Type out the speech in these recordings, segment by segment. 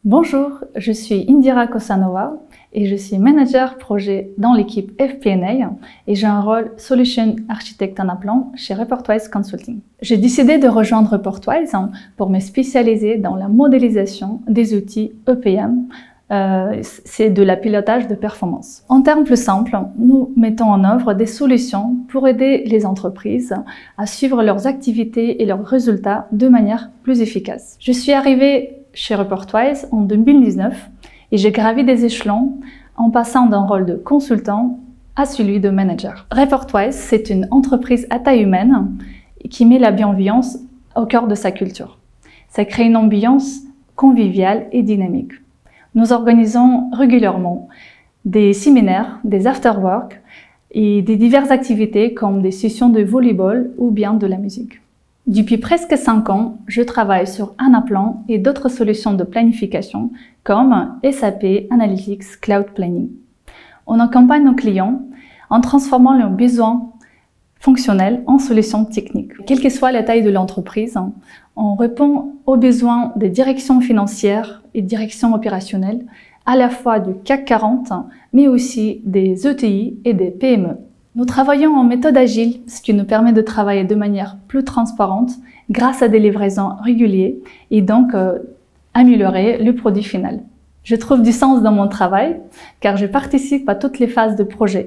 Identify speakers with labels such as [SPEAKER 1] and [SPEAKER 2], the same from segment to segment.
[SPEAKER 1] Bonjour, je suis Indira Kosanova et je suis manager projet dans l'équipe FP&A et j'ai un rôle Solution Architect en appelant chez Reportwise Consulting. J'ai décidé de rejoindre Reportwise pour me spécialiser dans la modélisation des outils EPM. C'est de la pilotage de performance. En termes plus simples, nous mettons en œuvre des solutions pour aider les entreprises à suivre leurs activités et leurs résultats de manière plus efficace. Je suis arrivée chez Reportwise en 2019 et j'ai gravi des échelons en passant d'un rôle de consultant à celui de manager. Reportwise, c'est une entreprise à taille humaine qui met la bienveillance au cœur de sa culture. Ça crée une ambiance conviviale et dynamique. Nous organisons régulièrement des séminaires, des after-work et des diverses activités comme des sessions de volleyball ou bien de la musique. Depuis presque 5 ans, je travaille sur Anaplan et d'autres solutions de planification comme SAP Analytics Cloud Planning. On accompagne nos clients en transformant leurs besoins fonctionnels en solutions techniques. Quelle que soit la taille de l'entreprise, on répond aux besoins des directions financières et directions opérationnelles, à la fois du CAC 40, mais aussi des ETI et des PME. Nous travaillons en méthode agile, ce qui nous permet de travailler de manière plus transparente grâce à des livraisons régulières et donc améliorer le produit final. Je trouve du sens dans mon travail car je participe à toutes les phases de projet,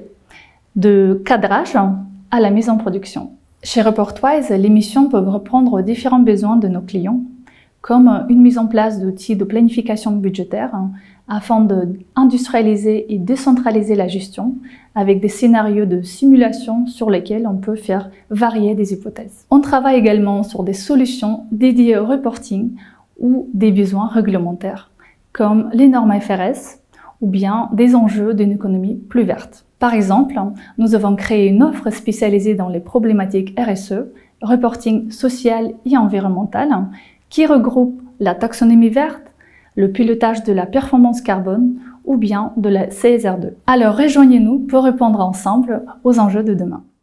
[SPEAKER 1] de cadrage à la mise en production. Chez Reportwise, les missions peuvent reprendre aux différents besoins de nos clients, comme une mise en place d'outils de planification budgétaire afin d'industrialiser et décentraliser la gestion avec des scénarios de simulation sur lesquels on peut faire varier des hypothèses. On travaille également sur des solutions dédiées au reporting ou des besoins réglementaires, comme les normes FRS ou bien des enjeux d'une économie plus verte. Par exemple, nous avons créé une offre spécialisée dans les problématiques RSE, reporting social et environnemental, qui regroupe la taxonomie verte, le pilotage de la performance carbone ou bien de la CSR2. Alors rejoignez-nous pour répondre ensemble aux enjeux de demain.